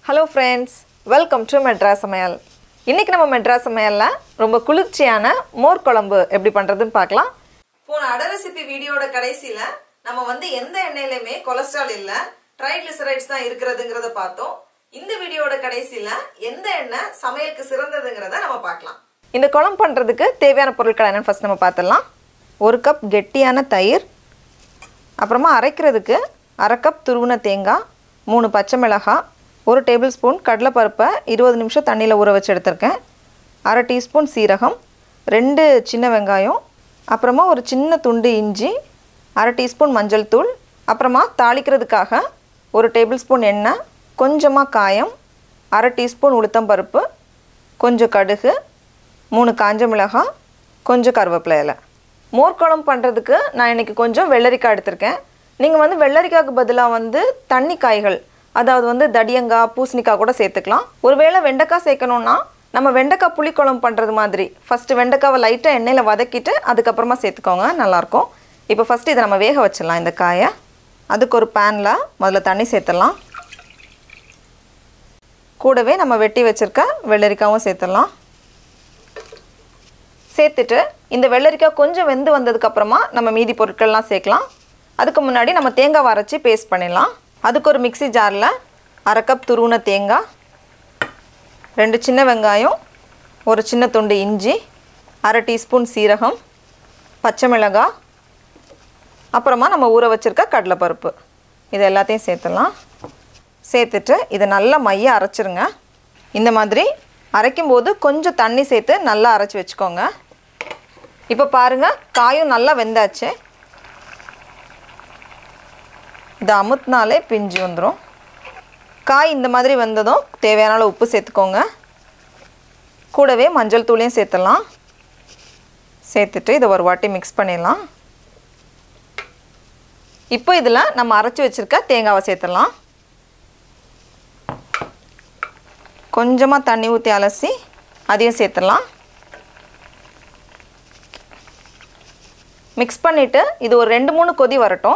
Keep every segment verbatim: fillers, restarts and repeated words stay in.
Hello friends, welcome to Madras Samayal. இன்னைக்கு நம்ம மெட்ராஸ் சமையல்ல ரொம்ப குளிர்ச்சியான மோர் குழம்பு எப்படி பண்றதுன்னு பார்க்கலாம். போன அடை ரெசிபி வீடியோட கடைசில நம்ம வந்து எந்த எண்ணெயிலயுமே கொலஸ்ட்ரால் இல்ல, ட்ரைகிளிசரைட்ஸ் தான் இருக்குதுங்கறத பார்த்தோம். இந்த வீடியோட கடைசில எந்த எண்ணெய் சமையலுக்கு சிறந்ததுங்கறத நம்ம பார்க்கலாம். இந்த குழம்பு பண்றதுக்கு தேவையான பொருட்கள் என்னன்னு ஃபர்ஸ்ட் நம்ம பார்த்தலாம். ஒரு கப் கெட்டியான தயிர், அப்புறமா அரைக்கிறதுக்கு அரை கப் துருவின தேங்காய், மூணு பச்சை மிளகாய், ஒரு டேபிள் ஸ்பூன் கடலைப்பருப்பை இருபது நிமிஷம் தண்ணியில் ஊற வச்சு எடுத்துருக்கேன், அரை டீஸ்பூன் சீரகம், ரெண்டு சின்ன வெங்காயம், அப்புறமா ஒரு சின்ன துண்டு இஞ்சி, அரை டீஸ்பூன் மஞ்சள் தூள், அப்புறமா தாளிக்கிறதுக்காக ஒரு டேபிள் ஸ்பூன் எண்ணெய், கொஞ்சமாக காயம், அரை டீஸ்பூன் உளுத்தம்பருப்பு, கொஞ்சம் கடுகு, மூணு காஞ்ச மிளகாய், கொஞ்சம் கருவேப்பிலை இலை. மோர் குழம்பு பண்ணுறதுக்கு நான் இன்றைக்கி கொஞ்சம் வெள்ளரிக்காய் எடுத்திருக்கேன். நீங்கள் வந்து வெள்ளரிக்காய்க்கு பதிலாக வந்து தண்ணி காய்கள், அதாவது வந்து தடியங்காய், பூசணிக்காய் கூட சேர்த்துக்கலாம். ஒருவேளை வெண்டைக்காய் சேர்க்கணுன்னா நம்ம வெண்டைக்காய் புளிக்குழம்பு பண்ணுறது மாதிரி ஃபஸ்ட்டு வெண்டைக்காவை லைட்டாக எண்ணெயில் வதக்கிட்டு அதுக்கப்புறமா சேர்த்துக்கோங்க, நல்லாயிருக்கும். இப்போ ஃபஸ்ட்டு இதை நம்ம வேக வச்சிடலாம். இந்த காயை அதுக்கு ஒரு பேனில் முதல்ல தண்ணி சேர்த்துடலாம். கூடவே நம்ம வெட்டி வச்சுருக்க வெள்ளரிக்காவும் சேர்த்துடலாம். சேர்த்துட்டு இந்த வெள்ளரிக்காய் கொஞ்சம் வெந்து வந்ததுக்கப்புறமா நம்ம மீதி பொருட்கள்லாம் சேர்க்கலாம். அதுக்கு முன்னாடி நம்ம தேங்காய் அரைச்சி பேஸ்ட் பண்ணிடலாம். அதுக்கு ஒரு மிக்ஸி ஜாரில் அரை கப் துருவின தேங்காய், ரெண்டு சின்ன வெங்காயம், ஒரு சின்ன துண்டு இஞ்சி, அரை டீஸ்பூன் சீரகம், பச்சை மிளகாய், அப்புறமா நம்ம ஊற வச்சுருக்க கடலைப்பருப்பு, இது எல்லாத்தையும் சேர்த்துடலாம். சேர்த்துட்டு இதை நல்லா மைய அரைச்சிருங்க. இந்த மாதிரி அரைக்கும்போது கொஞ்சம் தண்ணி சேர்த்து நல்லா அரைச்சி வச்சுக்கோங்க. இப்போ பாருங்கள், காயும் நல்லா வெந்தாச்சு. இதை அமுத்தினாலே பிஞ்சு வந்துடும். காய் இந்த மாதிரி வந்ததும் தேவையான அளவு உப்பு சேர்த்துக்கோங்க. கூடவே மஞ்சள் தூளையும் சேர்த்துடலாம். சேர்த்துட்டு இதை ஒரு வாட்டி மிக்ஸ் பண்ணிடலாம். இப்போ இதில் நம்ம அரைச்சி வச்சுருக்க தேங்காவை சேர்த்துடலாம். கொஞ்சமாக தண்ணி ஊற்றி அலசி அதையும் சேர்த்துடலாம். மிக்ஸ் பண்ணிவிட்டு இது ஒரு ரெண்டு மூணு கொதி வரட்டும்.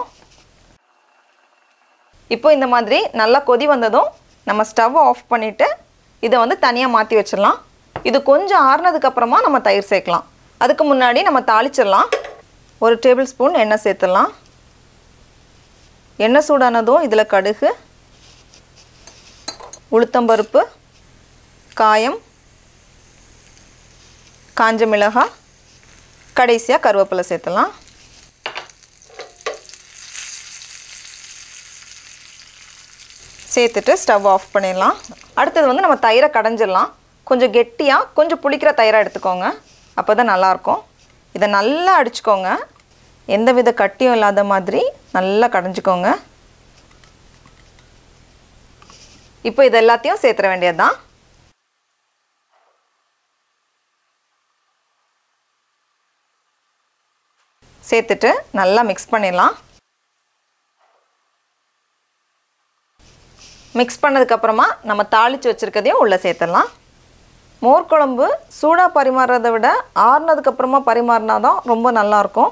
இப்போ இந்த மாதிரி நல்லா கொதி வந்ததும் நம்ம ஸ்டவ்வை ஆஃப் பண்ணிவிட்டு இதை வந்து தனியாக மாற்றி வச்சிடலாம். இது கொஞ்சம் ஆறுனதுக்கப்புறமா நம்ம தயிர் சேர்க்கலாம். அதுக்கு முன்னாடி நம்ம தாளிச்சிடலாம். ஒரு டேபிள் ஸ்பூன் எண்ணெய் சேர்த்துடலாம். எண்ணெய் சூடானதும் இதில் கடுகு, உளுத்தம்பருப்பு, காயம், காஞ்ச மிளகாய், கடைசியாக கருவேப்பிலை சேர்த்துடலாம். சேர்த்துட்டு ஸ்டவ் ஆஃப் பண்ணிடலாம். அடுத்தது வந்து நம்ம தயிரை கடைஞ்சிடலாம். கொஞ்சம் கெட்டியாக கொஞ்சம் புளிக்கிற தயிராக எடுத்துக்கோங்க, அப்போ தான் நல்லாயிருக்கும். இதை நல்லா அடிச்சுக்கோங்க, எந்த வித கட்டியும் இல்லாத மாதிரி நல்லா கடைஞ்சிக்கோங்க. இப்போ இது எல்லாத்தையும் சேர்த்துற வேண்டியது தான். சேர்த்துட்டு நல்லா மிக்ஸ் பண்ணிடலாம். மிக்ஸ் பண்ணதுக்கப்புறமா நம்ம தாளித்து வச்சுருக்கதையும் உள்ளே சேர்த்துடலாம். மோர் குழம்பு சூடாக பரிமாறுறதை விட ஆறுனதுக்கப்புறமா பரிமாறினா தான் ரொம்ப நல்லாயிருக்கும்.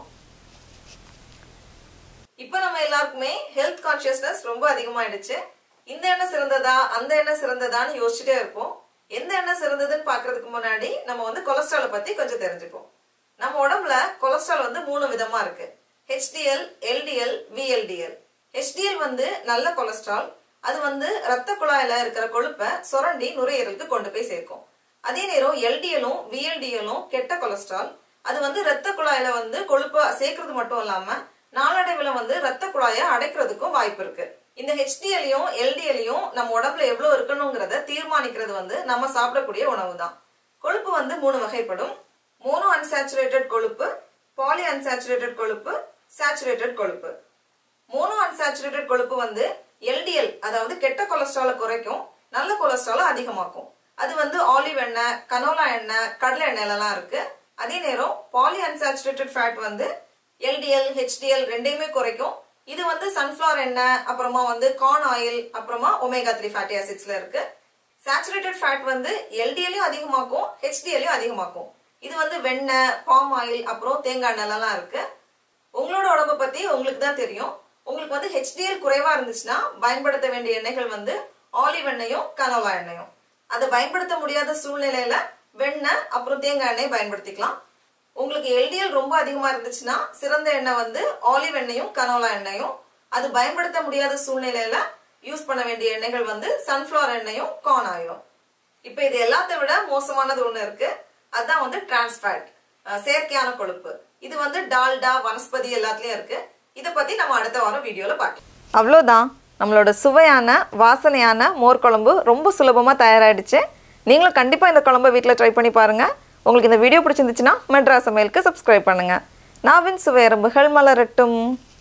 இப்போ நம்ம எல்லாருக்குமே ஹெல்த் கான்ஷியஸ்னஸ் ரொம்ப அதிகமாகிடுச்சு. இந்த எண்ணெய் சிறந்ததா அந்த எண்ணெய் சிறந்ததான்னு யோசிச்சுட்டே இருப்போம். எந்த எண்ணெய் சிறந்ததுன்னு பார்க்கறதுக்கு முன்னாடி நம்ம வந்து கொலஸ்ட்ராலை பற்றி கொஞ்சம் தெரிஞ்சுப்போம். நம்ம உடம்புல கொலஸ்ட்ரால் வந்து மூணு விதமா இருக்கு: ஹெச்டிஎல், எல்டிஎல், விஎல்டிஎல். ஹெச்டிஎல் வந்து நல்ல கொலஸ்ட்ரால். அது வந்து ரத்த குழாயில இருக்கிற கொழுப்பை சுரண்டி நுரையீரலுக்கு கொண்டு போய் சேர்க்கும். அதே நேரம் எல்டிஎலும் விஎல்டிஎலும் கெட்ட கொலஸ்ட்ரால். அது வந்து ரத்த குழாயில வந்து கொழுப்பை சேர்க்கறது மட்டும் இல்லாம நாளடைவுல வந்து ரத்த குழாயை அடைக்கிறதுக்கும் வாய்ப்பு இருக்கு. இந்த ஹெச்டிஎல்லையும் எல்டிஎல்லையும் நம்ம உடம்புல எவ்வளவு இருக்கணுங்கிறத தீர்மானிக்கிறது வந்து நம்ம சாப்பிடக்கூடிய உணவு தான். கொழுப்பு வந்து மூணு வகைப்படும்: மோனோ அன்சாச்சுரேட்டட் கொழுப்பு, பாலி அன்சாச்சுரேட்டட் கொழுப்பு, சாச்சுரேட்டட் கொழுப்பு. மோனோ அன்சாச்சுரேட்டட் கொழுப்பு வந்து எல்டிஎல், அதாவது கெட்ட கொலஸ்ட்ராலை குறைக்கும், நல்ல கொலஸ்ட்ராலை அதிகமாக்கும். அது வந்து ஆலிவ் எண்ணெய், கனோலா எண்ணெய், கடலை எண்ணெய்லாம் இருக்கு. அதே நேரம் பாலி அன்சாச்சுரேட்டட் ஃபேட் வந்து எல்டிஎல், ஹெச்டிஎல் ரெண்டையுமே குறைக்கும். இது வந்து சன்ஃபிளவர் எண்ணெய், அப்புறமா வந்து கார்ன் ஆயில், அப்புறமா ஒமேகா த்ரீ ஃபேட்டி ஆசிட்ஸ்ல இருக்கு. சாச்சுரேட்டட் ஃபேட் வந்து எல்டிஎல்லையும் அதிகமாக்கும், ஹெச்டிஎல்லையும் அதிகமாக்கும். இது வந்து வெண்ணெய், பாம் ஆயில், அப்புறம் தேங்காய் எண்ணெய்லாம் இருக்கு. உங்களோட உடம்பை பத்தி உங்களுக்கு தான் தெரியும். உங்களுக்கு வந்து ஹெச்டிஎல் குறைவா இருந்துச்சுன்னா பயன்படுத்த வேண்டிய எண்ணெய்கள் வந்து ஆலிவ் எண்ணெயும் கனோலா எண்ணெயும். அதை பயன்படுத்த முடியாத சூழ்நிலையில வெண்ணெய் அப்புறம் தேங்காய் எண்ணெய் பயன்படுத்திக்கலாம். உங்களுக்கு எல்டிஎல் ரொம்ப அதிகமா இருந்துச்சுன்னா சிறந்த எண்ணெய் வந்து ஆலிவ் எண்ணெயும் கனோலா எண்ணெயும். அது பயன்படுத்த முடியாத சூழ்நிலையில யூஸ் பண்ண வேண்டிய எண்ணெய்கள் வந்து சன்ஃபிளவர் எண்ணெயும் கார்ன் ஆயிலும். இப்ப இது எல்லாத்தை விட மோசமானது ஒண்ணு இருக்கு. அதான் வந்து டிரான்ஸ் ஃபேட், செயற்கையான கொழுப்பு. இது வந்து டால்டா, வனஸ்பதி எல்லாத்துலயும் இருக்கு. இதை பத்தி நம்ம அடுத்த வாரம் வீடியோல பார்க்கலாம். அவ்வளோதான், நம்மளோட சுவையான வாசனையான மோர் குழம்பு ரொம்ப சுலபமா தயாராயிடுச்சு. நீங்களும் கண்டிப்பா இந்த குழம்பை வீட்டில் ட்ரை பண்ணி பாருங்க. உங்களுக்கு இந்த வீடியோ பிடிச்சிருந்துச்சுன்னா மெட்ராஸ் சமையலுக்கு சப்ஸ்கிரைப் பண்ணுங்க. நாவின் சுவை எறும்புகள் மலரட்டும்.